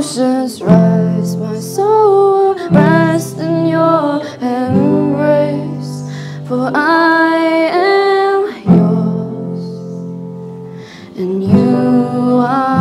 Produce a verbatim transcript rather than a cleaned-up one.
oceans rise, my soul will rest in your embrace, for I am yours, and you are